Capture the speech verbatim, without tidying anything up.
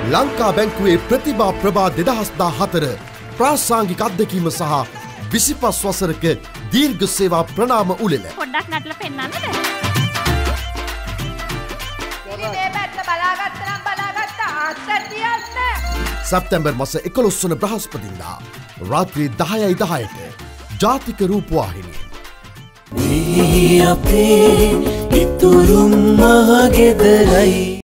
ලංකා බැංකුවේ ප්‍රතිභා ප්‍රභා දෙදහස් දාහතර ප්‍රාසංගික අත්දැකීම සහ විසිපස් වසරක දීර්ඝ සේවා ප්‍රණාම උළෙල. පොඩ්ඩක් නටලා පෙන්නන්නද? මේ පැත්ත බලාගත්ත නම් බලාගත්ත අත්තියස්ස. සැප්තැම්බර් මාස එකොළොස් වන බ්‍රහස්පතින්දා රාත්‍රී දහයයි දහයට ජාතික රූපවාහිනිය. මේ අපේ ඉතුරුම් මහ ගෙදරයි